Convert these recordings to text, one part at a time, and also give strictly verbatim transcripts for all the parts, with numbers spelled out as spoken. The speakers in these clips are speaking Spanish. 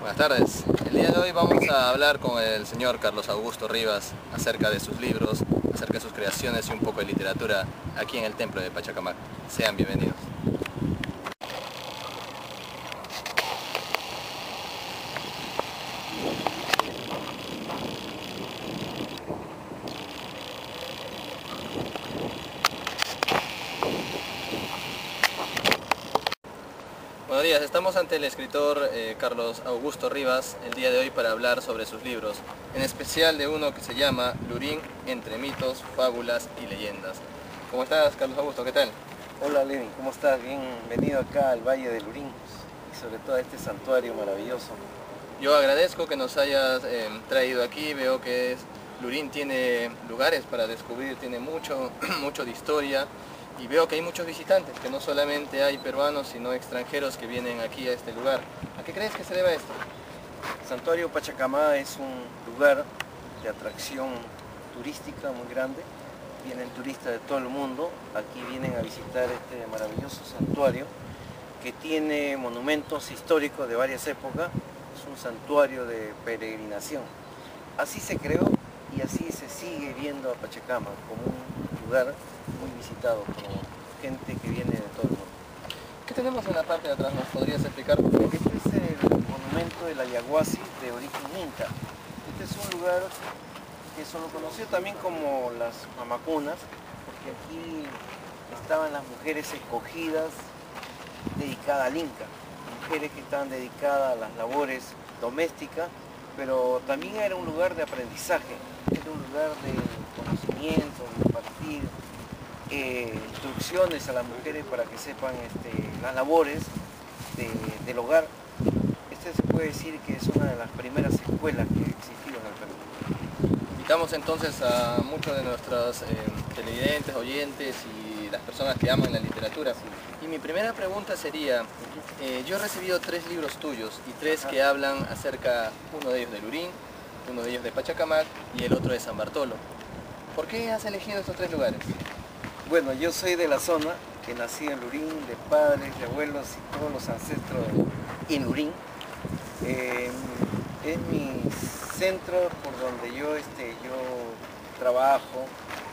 Buenas tardes. El día de hoy vamos a hablar con el señor Carlos Augusto Rivas acerca de sus libros, acerca de sus creaciones y un poco de literatura aquí en el Templo de Pachacamac. Sean bienvenidos. Buenos días, estamos ante el escritor eh, Carlos Augusto Rivas el día de hoy para hablar sobre sus libros, en especial de uno que se llama Lurín, entre mitos, fábulas y leyendas. ¿Cómo estás, Carlos Augusto? ¿Qué tal? Hola Lenin, ¿cómo estás? Bienvenido acá al Valle de Lurín y sobre todo a este santuario maravilloso. Yo agradezco que nos hayas eh, traído aquí. Veo que es, Lurín tiene lugares para descubrir, tiene mucho, mucho de historia. Y veo que hay muchos visitantes, que no solamente hay peruanos, sino extranjeros que vienen aquí a este lugar. ¿A qué crees que se deba esto? El Santuario Pachacamac es un lugar de atracción turística muy grande. Vienen turistas de todo el mundo, aquí vienen a visitar este maravilloso santuario que tiene monumentos históricos de varias épocas. Es un santuario de peregrinación. Así se creó y así se sigue viendo a Pachacamac como un lugar muy visitado por gente que viene de todo el mundo. ¿Qué tenemos en la parte de atrás? ¿Nos podrías explicar? Este es el monumento del Ayahuasi de origen inca. Este es un lugar que se lo conoció también como las mamacunas, porque aquí estaban las mujeres escogidas dedicadas al inca, mujeres que estaban dedicadas a las labores domésticas, pero también era un lugar de aprendizaje, era un lugar de conocimiento, de impartir eh, instrucciones a las mujeres para que sepan este, las labores de, del hogar. Este se puede decir que es una de las primeras escuelas que existieron en el Perú. Invitamos entonces a muchos de nuestros eh, televidentes, oyentes y las personas que aman la literatura. Y mi primera pregunta sería, eh, yo he recibido tres libros tuyos y tres que hablan acerca, uno de ellos de Lurín, uno de ellos de Pachacamac y el otro de San Bartolo. ¿Por qué has elegido estos tres lugares? Bueno, yo soy de la zona, que nací en Lurín, de padres, de abuelos y todos los ancestros en Lurín. Eh, es mi centro por donde yo, este, yo trabajo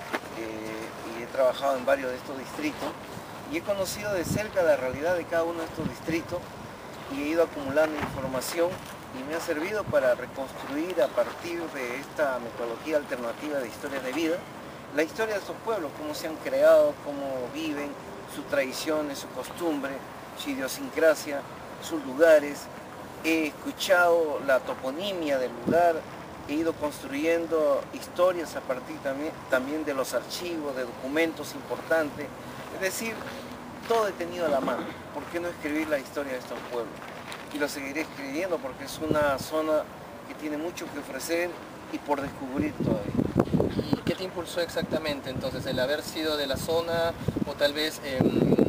eh, y he trabajado en varios de estos distritos y he conocido de cerca la realidad de cada uno de estos distritos y he ido acumulando información y me ha servido para reconstruir a partir de esta metodología alternativa de historias de vida la historia de estos pueblos, cómo se han creado, cómo viven, sus tradiciones, su costumbre, su idiosincrasia, sus lugares. He escuchado la toponimia del lugar, he ido construyendo historias a partir también, también de los archivos, de documentos importantes. Es decir, todo he tenido a la mano. ¿Por qué no escribir la historia de estos pueblos? Y lo seguiré escribiendo porque es una zona que tiene mucho que ofrecer y por descubrir todavía. ¿Y qué te impulsó exactamente entonces? ¿El haber sido de la zona o tal vez eh,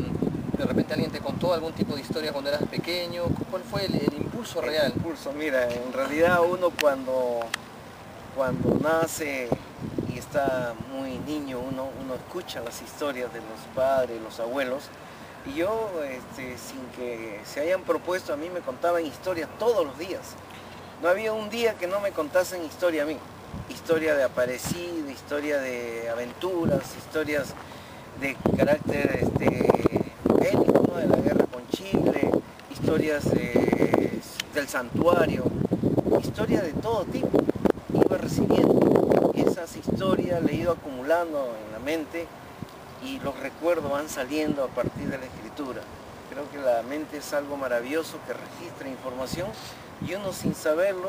de repente alguien te contó algún tipo de historia cuando eras pequeño? ¿Cuál fue el, el impulso real? El impulso, mira, en realidad uno cuando, cuando nace y está muy niño, uno, uno escucha las historias de los padres, los abuelos, y yo, este, sin que se hayan propuesto, a mí me contaban historias todos los días. No había un día que no me contasen historia a mí. Historia de aparecido, historia de aventuras, historias de carácter este, bélico, ¿no? De la guerra con Chile, historias de, del santuario, historias de todo tipo. Iba recibiendo esas historias, le he ido acumulando en la mente y los recuerdos van saliendo a partir de la escritura. Creo que la mente es algo maravilloso que registra información y uno sin saberlo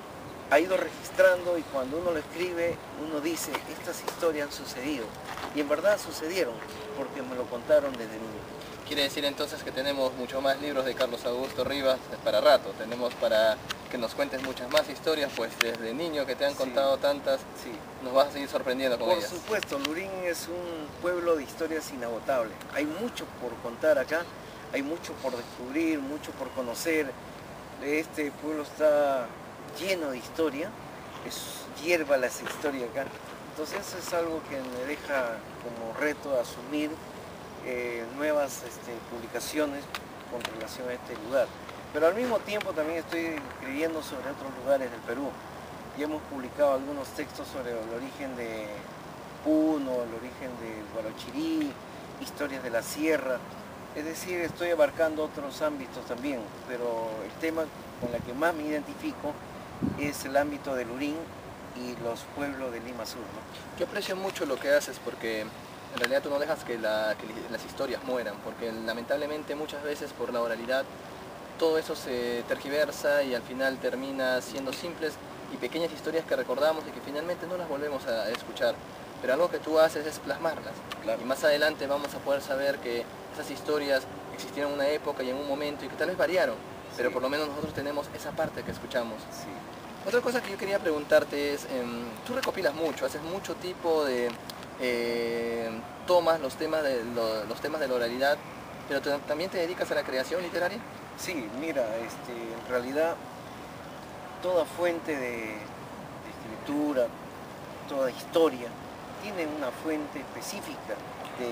ha ido registrando y cuando uno lo escribe, uno dice, estas historias han sucedido. Y en verdad sucedieron, porque me lo contaron desde niño. Quiere decir entonces que tenemos mucho más libros de Carlos Augusto Rivas para rato. Tenemos para que nos cuentes muchas más historias, pues desde niño que te han contado sí, tantas, sí. Nos vas a seguir sorprendiendo con por ellas. Por supuesto, Lurín es un pueblo de historias inagotables. Hay mucho por contar acá, hay mucho por descubrir, mucho por conocer. Este pueblo está lleno de historia, es hierba la historia acá. Entonces eso es algo que me deja como reto asumir eh, nuevas este, publicaciones con relación a este lugar. pero al mismo tiempo también estoy escribiendo sobre otros lugares del Perú. Y hemos publicado algunos textos sobre el origen de Puno, el origen de Guarochirí, historias de la sierra. Es decir, estoy abarcando otros ámbitos también, pero el tema con el que más me identifico es el ámbito del Lurín y los pueblos de Lima Sur, ¿no? Yo aprecio mucho lo que haces porque en realidad tú no dejas que, la, que las historias mueran, porque lamentablemente muchas veces por la oralidad todo eso se tergiversa y al final termina siendo simples y pequeñas historias que recordamos y que finalmente no las volvemos a escuchar. Pero algo que tú haces es plasmarlas. Claro. Y más adelante vamos a poder saber que esas historias existieron en una época y en un momento y que tal vez variaron, pero Sí. por lo menos nosotros tenemos esa parte que escuchamos. Sí. Otra cosa que yo quería preguntarte es, eh, tú recopilas mucho, haces mucho tipo de... Eh, tomas los temas, de, lo, los temas de la oralidad, pero te, también te dedicas a la creación literaria. Sí, mira, este, en realidad toda fuente de, de escritura, toda historia, tiene una fuente específica, de,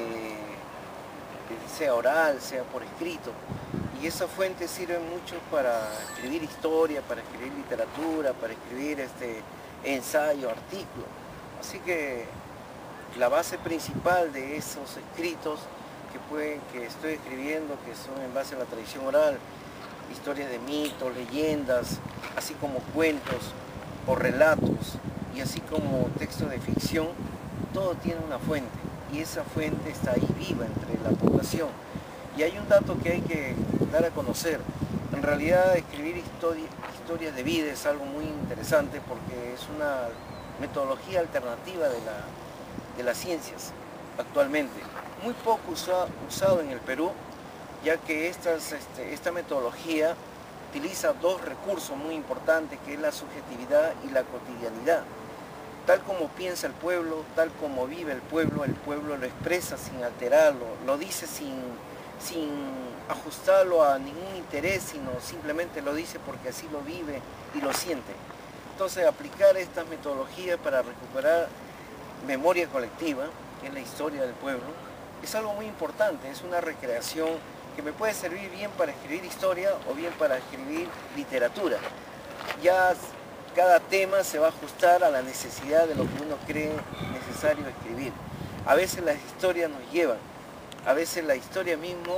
de, sea oral, sea por escrito, y esa fuente sirve mucho para escribir historia, para escribir literatura, para escribir este, ensayo, artículo. Así que la base principal de esos escritos que, pueden, que estoy escribiendo, que son en base a la tradición oral, historias de mitos, leyendas, así como cuentos o relatos, y así como textos de ficción, todo tiene una fuente, y esa fuente está ahí viva entre la población. Y hay un dato que hay que dar a conocer. En realidad escribir historia, historias de vida es algo muy interesante porque es una metodología alternativa de, la, de las ciencias actualmente. Muy poco usado, usado en el Perú, ya que estas, este, esta metodología utiliza dos recursos muy importantes, que es la subjetividad y la cotidianidad. Tal como piensa el pueblo, tal como vive el pueblo, el pueblo lo expresa sin alterarlo, lo dice sin, sin ajustarlo a ningún interés, sino simplemente lo dice porque así lo vive y lo siente. Entonces, aplicar estas metodologías para recuperar memoria colectiva, que es la historia del pueblo, es algo muy importante, es una recreación que me puede servir bien para escribir historia o bien para escribir literatura. Ya cada tema se va a ajustar a la necesidad de lo que uno cree necesario escribir. A veces las historias nos llevan, a veces la historia mismo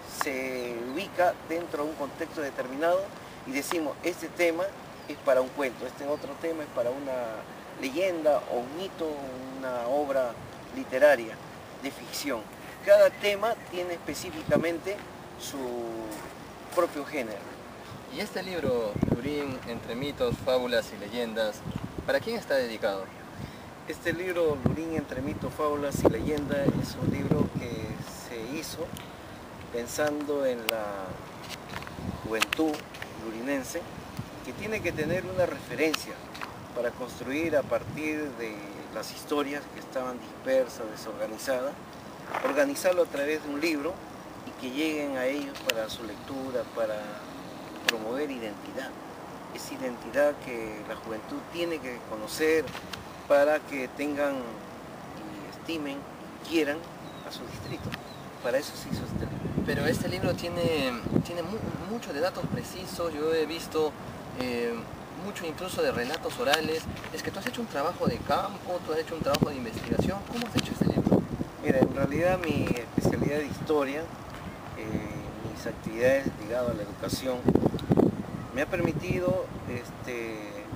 se ubica dentro de un contexto determinado y decimos, este tema es para un cuento, este otro tema es para una leyenda o un mito, una obra literaria de ficción. Cada tema tiene específicamente su propio género. Y este libro, Lurín, entre mitos, fábulas y leyendas, ¿para quién está dedicado? Este libro, Lurín, entre mitos, fábulas y leyendas, es un libro que se hizo pensando en la juventud lurinense, que tiene que tener una referencia para construir a partir de las historias que estaban dispersas, desorganizadas, organizarlo a través de un libro y que lleguen a ellos para su lectura, para promover identidad. Esa identidad que la juventud tiene que conocer para que tengan y estimen, quieran a su distrito. Para eso se hizo este libro. Pero este libro tiene, tiene mu mucho de datos precisos, yo he visto eh, mucho incluso de relatos orales. Es que tú has hecho un trabajo de campo, tú has hecho un trabajo de investigación. ¿Cómo has hecho este libro? Mira, en realidad mi especialidad de historia, eh, mis actividades ligadas a la educación, me ha permitido este,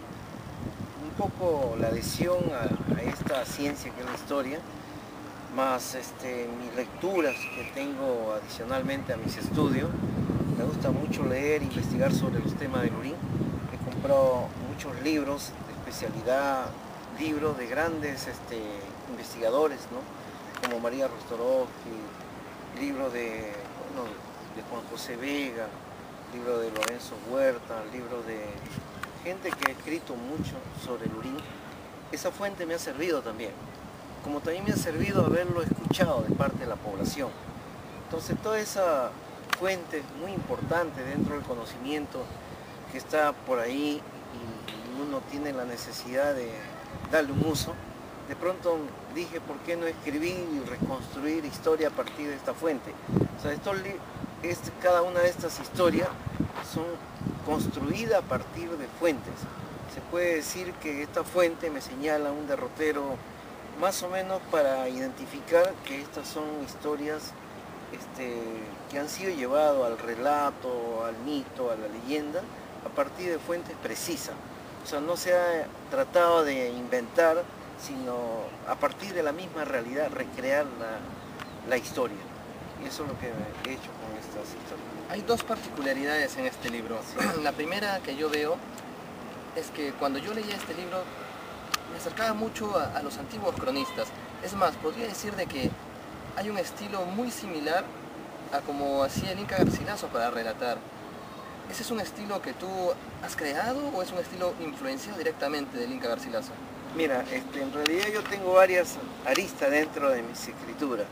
un poco la adhesión a, a esta ciencia que es la historia, más este, mis lecturas que tengo adicionalmente a mis estudios. Me gusta mucho leer e investigar sobre los temas de Lurín. He comprado muchos libros de especialidad, libros de grandes este, investigadores, ¿no? Como María Rostorovsky, libro de, bueno, de Juan José Vega, libro de Lorenzo Huerta, libro de gente que ha escrito mucho sobre Lurín. Esa fuente me ha servido también, como también me ha servido haberlo escuchado de parte de la población. Entonces toda esa fuente es muy importante dentro del conocimiento que está por ahí y uno tiene la necesidad de darle un uso. De pronto dije, ¿por qué no escribir y reconstruir historia a partir de esta fuente? O sea, esto, este, cada una de estas historias son construidas a partir de fuentes. Se puede decir que esta fuente me señala un derrotero más o menos para identificar que estas son historias este, que han sido llevadas al relato, al mito, a la leyenda, a partir de fuentes precisas. O sea, no se ha tratado de inventar, sino a partir de la misma realidad recrear la, la historia. Y eso es lo que he hecho con estas historias. Hay dos particularidades en este libro. Sí. La primera que yo veo es que cuando yo leía este libro me acercaba mucho a, a los antiguos cronistas. Es más, podría decir de que hay un estilo muy similar a como hacía el Inca Garcilaso para relatar. ¿Ese es un estilo que tú has creado o es un estilo influenciado directamente del Inca Garcilaso? Mira, este, en realidad yo tengo varias aristas dentro de mis escrituras.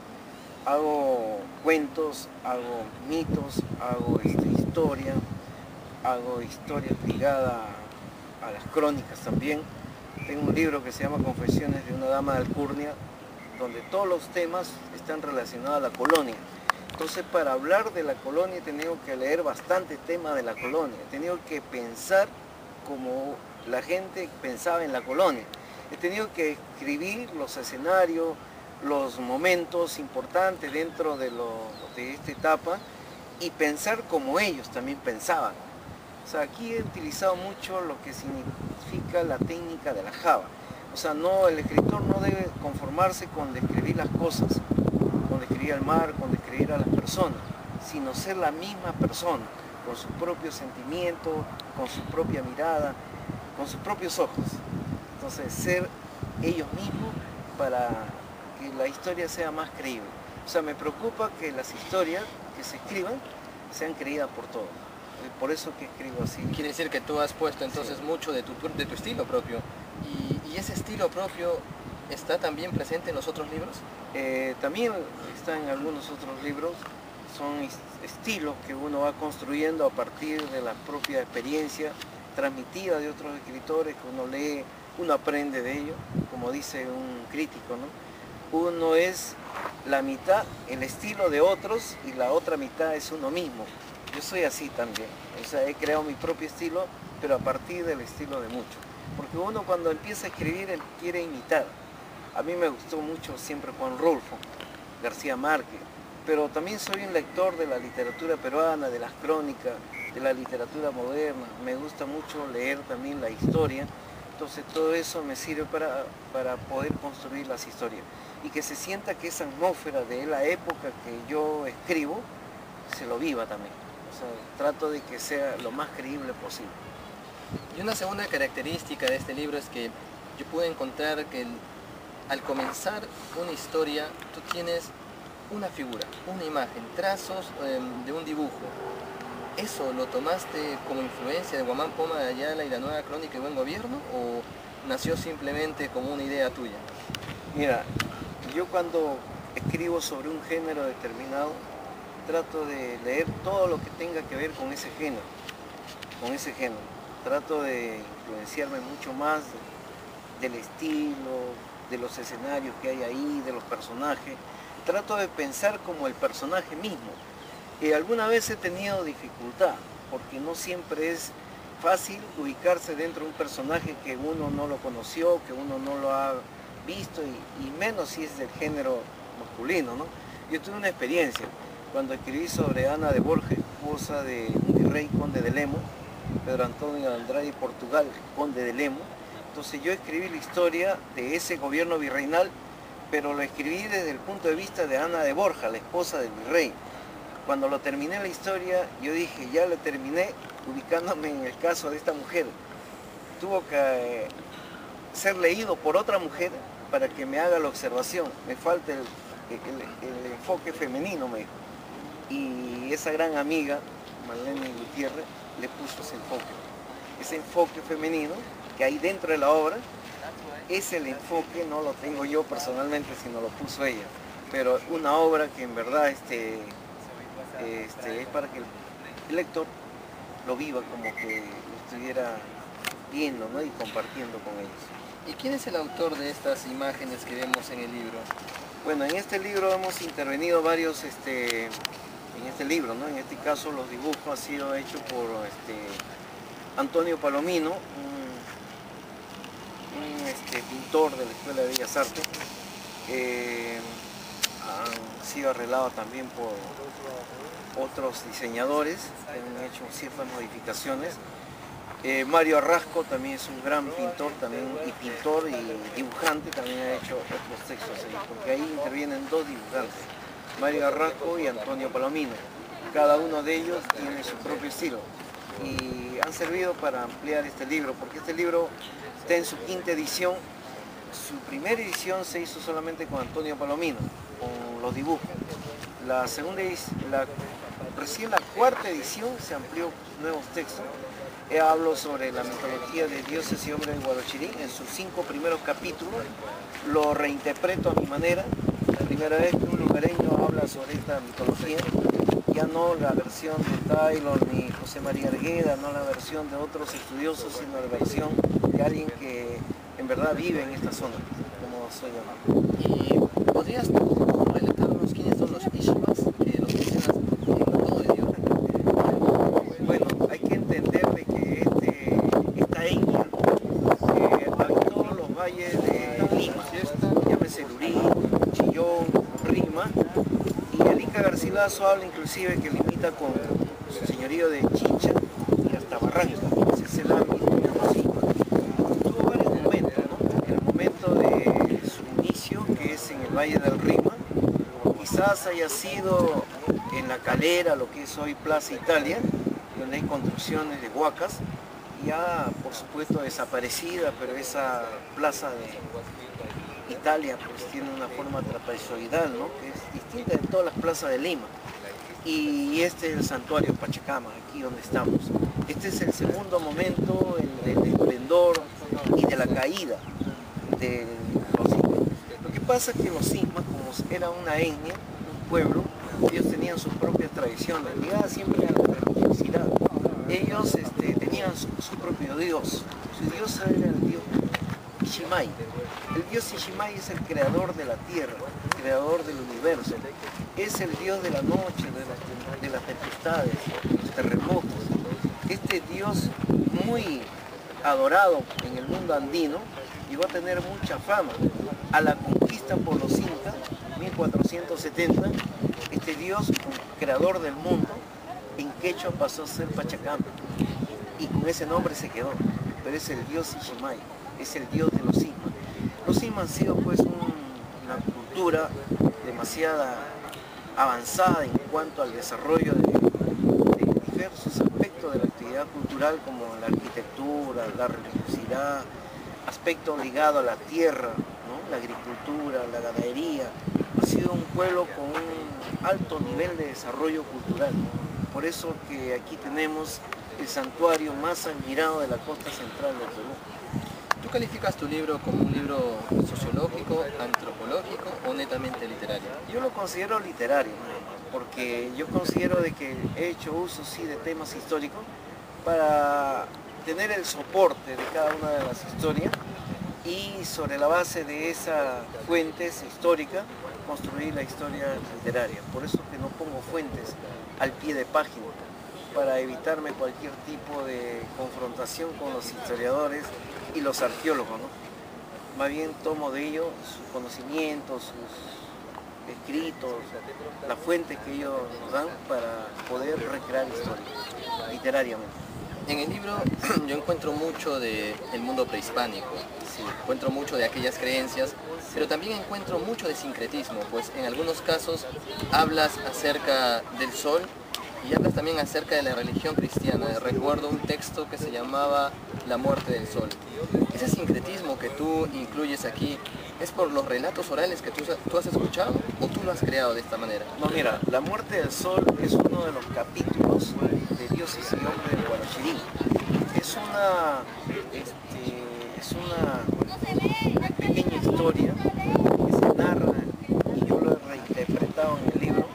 Hago cuentos, hago mitos, hago este, historia, hago historias ligadas a las crónicas también. Tengo un libro que se llama Confesiones de una dama de Alcurnia, donde todos los temas están relacionados a la colonia. Entonces, para hablar de la colonia he tenido que leer bastante temas de la colonia, he tenido que pensar como la gente pensaba en la colonia. He tenido que escribir los escenarios, los momentos importantes dentro de, lo, de esta etapa y pensar como ellos también pensaban. O sea, aquí he utilizado mucho lo que significa la técnica de la Java. O sea, no, el escritor no debe conformarse con describir las cosas, con describir al mar, con describir a las personas, sino ser la misma persona, con sus propios sentimientos, con su propia mirada, con sus propios ojos. Entonces, ser ellos mismos para que la historia sea más creíble. O sea, me preocupa que las historias que se escriban sean creídas por todos. Por eso que escribo así. Quiere decir que tú has puesto entonces sí. mucho de tu, de tu estilo propio. Y, y ese estilo propio está también presente en los otros libros. Eh, también está en algunos otros libros. Son estilos que uno va construyendo a partir de la propia experiencia transmitida de otros escritores que uno lee, uno aprende de ellos, como dice un crítico, ¿no? Uno es la mitad, el estilo de otros, y la otra mitad es uno mismo. Yo soy así también, o sea, he creado mi propio estilo, pero a partir del estilo de muchos. Porque uno cuando empieza a escribir, él quiere imitar. A mí me gustó mucho siempre Juan Rulfo, García Márquez, pero también soy un lector de la literatura peruana, de las crónicas, de la literatura moderna. Me gusta mucho leer también la historia, entonces todo eso me sirve para, para poder construir las historias. Y que se sienta que esa atmósfera de la época que yo escribo, se lo viva también. O sea, trato de que sea lo más creíble posible. Y una segunda característica de este libro es que yo pude encontrar que el, al comenzar una historia, tú tienes una figura, una imagen, trazos eh, de un dibujo. ¿Eso lo tomaste como influencia de Guamán Poma de Ayala y la Nueva Crónica y Buen Gobierno o nació simplemente como una idea tuya? Mira, yo cuando escribo sobre un género determinado, trato de leer todo lo que tenga que ver con ese género, con ese género. Trato de influenciarme mucho más de, del estilo, de los escenarios que hay ahí, de los personajes. Trato de pensar como el personaje mismo. Y alguna vez he tenido dificultad, porque no siempre es fácil ubicarse dentro de un personaje que uno no lo conoció, que uno no lo ha visto, y, y menos si es del género masculino, ¿no? Yo tuve una experiencia cuando escribí sobre Ana de Borja, esposa de un virrey conde de Lemo, Pedro Antonio de Andrade y Portugal, conde de Lemo. Entonces yo escribí la historia de ese gobierno virreinal, pero lo escribí desde el punto de vista de Ana de Borja, la esposa del virrey. Cuando lo terminé la historia, yo dije, ya lo terminé ubicándome en el caso de esta mujer. Tuvo que eh, ser leído por otra mujer para que me haga la observación. Me falta el, el, el enfoque femenino, me dijo. Y esa gran amiga, Marlene Gutiérrez, le puso ese enfoque. Ese enfoque femenino que hay dentro de la obra, es el enfoque, no lo tengo yo personalmente, sino lo puso ella. Pero una obra que en verdad este, este, es para que el lector lo viva como que lo estuviera viendo, ¿no? Y compartiendo con ellos. ¿Y quién es el autor de estas imágenes que vemos en el libro? Bueno, en este libro hemos intervenido varios este, en este libro, ¿no? En este caso los dibujos han sido hechos por este, Antonio Palomino, un, un este, pintor de la Escuela de Bellas Artes. Eh, han sido arreglados también por otros diseñadores que han hecho ciertas modificaciones. Eh, Mario Arrasco también es un gran pintor, también y pintor y dibujante, también ha hecho otros textos ahí, porque ahí intervienen dos dibujantes, Mario Arrasco y Antonio Palomino. Cada uno de ellos tiene su propio estilo y han servido para ampliar este libro, porque este libro está en su quinta edición. Su primera edición se hizo solamente con Antonio Palomino, con los dibujos. La segunda la, recién la cuarta edición se amplió nuevos textos. Hablo sobre la mitología de dioses y hombres de Huarochirí en sus cinco primeros capítulos. Lo reinterpreto a mi manera. La primera vez que un lugareño habla sobre esta mitología, ya no la versión de Taylor ni José María Argueda, no la versión de otros estudiosos, sino la versión de alguien que en verdad vive en esta zona, como soy yo. ¿Y podrías relatarnos quiénes son los Ishmas que los mencionas en todo el libro? Bueno, hay que entender de que este, esta etnia eh, habitó los valles de Lima, llámese Lurín, Chillón, Rima, y el Inca Garcilaso habla inclusive que limita con su señorío de Chincha y hasta Barranca, ese es el ámbito de los Ishmas. Tuvo varios momentos, ¿no? El momento de su inicio, que es en el Valle del Rima, quizás haya sido en La Calera, lo que es hoy Plaza Italia, donde hay construcciones de huacas, ya por supuesto desaparecida, pero esa plaza de Italia pues tiene una forma trapezoidal, ¿no? Que es distinta de todas las plazas de Lima. Y este es el santuario Pachacama, aquí donde estamos. Este es el segundo momento el del esplendor y de la caída de los Incas. Lo que pasa es que los Incas, como era una etnia, un pueblo, ellos tenían sus propias tradiciones, ligadas siempre a la religiosidad. Ellos este, tenían su, su propio dios. Su dios era el dios Ishimai. El dios Ishimai es el creador de la tierra, el creador del universo. Es el dios de la noche, de, la, de las tempestades, de los terremotos. Este dios muy adorado en el mundo andino llegó a tener mucha fama. A la conquista por los incas, mil cuatrocientos setenta, este dios, creador del mundo, en quechua pasó a ser Pachacama y con ese nombre se quedó, pero es el dios Ishimai, es el dios de los Incas. Los Incas han sido pues un, una cultura demasiado avanzada en cuanto al desarrollo de, de diversos aspectos de la actividad cultural, como la arquitectura, la religiosidad, aspectos ligados a la tierra, ¿no? La agricultura, la ganadería. Ha sido un pueblo con un alto nivel de desarrollo cultural. Por eso que aquí tenemos el santuario más admirado de la costa central del Perú. ¿Tú calificas tu libro como un libro sociológico, antropológico o netamente literario? Yo lo considero literario, porque yo considero de que he hecho uso sí de temas históricos para tener el soporte de cada una de las historias y sobre la base de esas fuentes históricas construir la historia literaria. Por eso que no pongo fuentes al pie de página, para evitarme cualquier tipo de confrontación con los historiadores y los arqueólogos, ¿no? Más bien tomo de ellos sus conocimientos, sus escritos, las fuentes que ellos nos dan para poder recrear historia literariamente. En el libro yo encuentro mucho del mundo prehispánico, sí, encuentro mucho de aquellas creencias, pero también encuentro mucho de sincretismo, pues en algunos casos hablas acerca del sol y hablas también acerca de la religión cristiana. Recuerdo un texto que se llamaba La muerte del sol. Ese sincretismo que tú incluyes aquí, ¿es por los relatos orales que tú, tú has escuchado o tú lo has creado de esta manera? No, mira, La muerte del sol es uno de los capítulos de Dioses y Hombres de Huarochirí. Es una, este, es una pequeña historia que se narra y yo lo he reinterpretado en el libro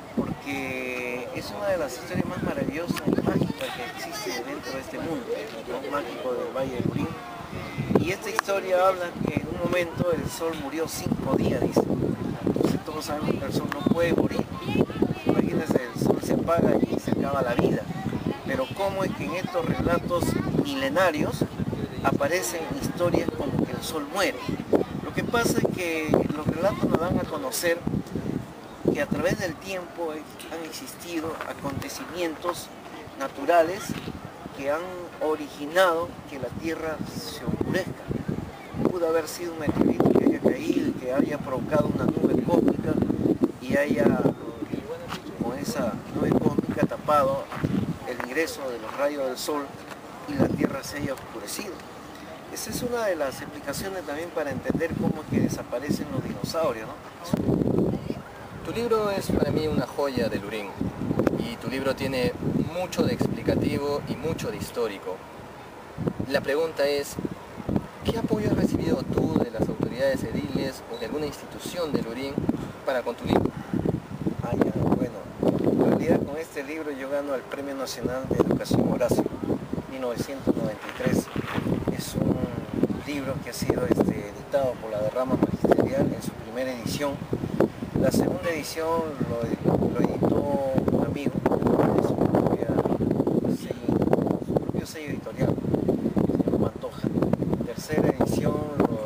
porque es una de las historias más maravillosas y mágicas que existe dentro de este mundo, ¿no? Mágico del Valle del Lurín. Y esta historia habla que en un momento el sol murió cinco días, dice. Entonces todos sabemos que el sol no puede morir. Imagínense, el sol se apaga y se acaba la vida. Pero cómo es que en estos relatos milenarios aparecen historias como que el sol muere. Lo que pasa es que los relatos nos dan a conocer que a través del tiempo han existido acontecimientos naturales que han originado que la Tierra se oscurezca. Pudo haber sido un meteorito que haya caído y que haya provocado una nube cósmica y haya con esa nube cósmica tapado el ingreso de los rayos del sol y la Tierra se haya oscurecido. Esa es una de las explicaciones también para entender cómo es que desaparecen los dinosaurios, ¿no? Tu libro es para mí una joya de Lurín y tu libro tiene mucho de explicativo y mucho de histórico. La pregunta es, ¿qué apoyo has recibido tú de las autoridades ediles o de alguna institución de Lurín para con tu libro? Ah, ya, bueno, en realidad con este libro yo gano el Premio Nacional de Educación Horacio, mil novecientos noventa y tres. Es un libro que ha sido este, editado por la Derrama Magisterial en su primera edición. La segunda edición lo, lo editó un amigo de su, propia sello, su propio sello editorial, el señor Mantoja. Tercera edición lo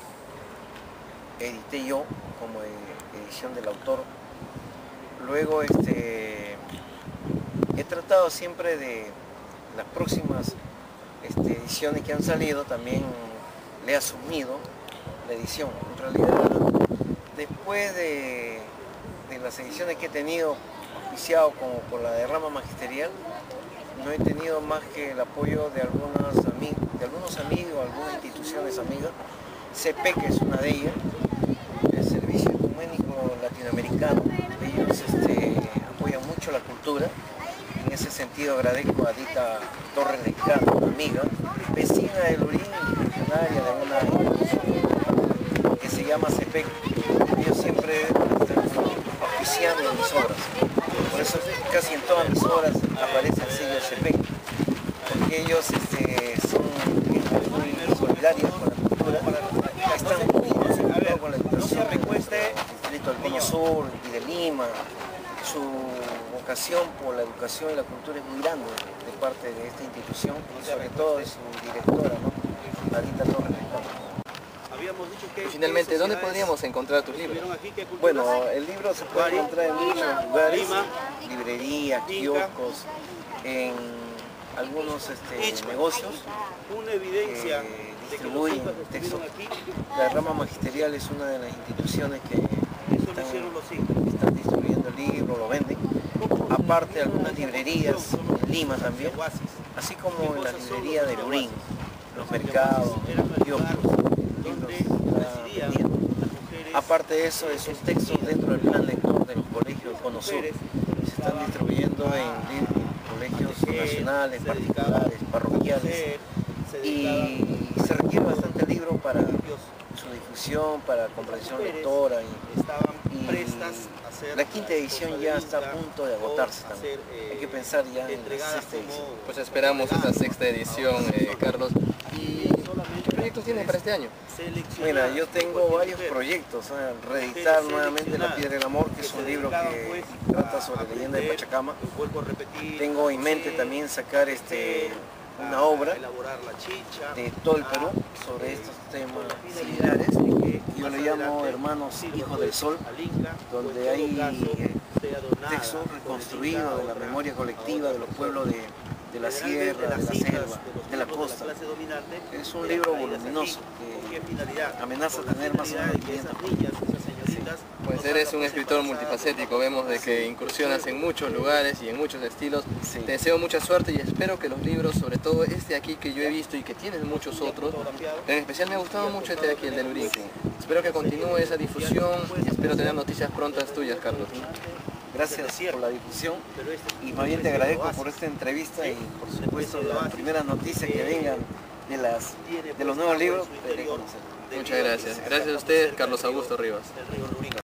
edité yo como edición del autor. Luego este, he tratado siempre de las próximas este, ediciones que han salido, también le he asumido la edición. En realidad, después de, de las ediciones que he tenido oficiado como por la Derrama Magisterial, no he tenido más que el apoyo de, algunas amig de algunos amigos, algunas instituciones amigas. C P, que es una de ellas, el Servicio Ecuménico Latinoamericano. Ellos este, apoyan mucho la cultura. En ese sentido agradezco a Dita Torres Lescano, una amiga, vecina de Lurín, funcionaria de una que se llama C P. Ellos siempre están auspiciando mis obras. Por eso casi en todas mis obras aparece el sello C P. Porque ellos este, son muy solidarios con la cultura. Están muy con la educación del distrito del Cono Sur y de Lima. Su vocación por la educación y la cultura es muy grande de parte de esta institución y sobre todo de su directora, ¿no? Adita Torres Lescano. Y finalmente, ¿dónde podríamos encontrar tus libros? Bueno, el libro se puede encontrar en muchos lugares, librerías, kioscos, en algunos este, negocios que distribuyen textos. La Rama Magisterial es una de las instituciones que están, están distribuyendo el libro, lo venden. Aparte algunas librerías en Lima también, así como en la librería de Lurín, los mercados, kioscos. Aparte de eso, esos textos dentro del plan lector de los colegios Cono Sur se están distribuyendo en colegios nacionales, particulares, parroquiales, y se requiere bastante libro para su difusión, para comprensión lectora, y, y la quinta edición ya está a punto de agotarse también. Hay que pensar ya en la sexta edición. Pues esperamos esa sexta edición, eh, Carlos. ¿Y qué proyectos tienes para este año? Mira, yo tengo varios proyectos, ¿eh? Reeditar nuevamente La Piedra del Amor, que es un libro que trata sobre la leyenda de Pachacama. Tengo en mente también sacar este, una obra de todo el Perú sobre estos temas similares. Yo le llamo Hermanos Hijos del Sol, donde hay textos reconstruidos de la memoria colectiva de los pueblos de, de la sierra, de la selva, de la costa. Es un libro voluminoso que amenaza tener más o menos quinientas páginas. Pues eres un escritor multifacético, vemos de que incursionas en muchos lugares y en muchos estilos. Sí. Te deseo mucha suerte y espero que los libros, sobre todo este aquí que yo he visto y que tienes muchos otros, en especial me ha gustado mucho este de aquí, el de Lurín. Espero que continúe esa difusión y espero tener noticias prontas tuyas, Carlos. Gracias por la difusión y más bien te agradezco por esta entrevista y por supuesto las primeras noticias que vengan de, las, de los nuevos libros te haré conocer. Muchas gracias. Gracias a usted, Carlos Augusto Rivas.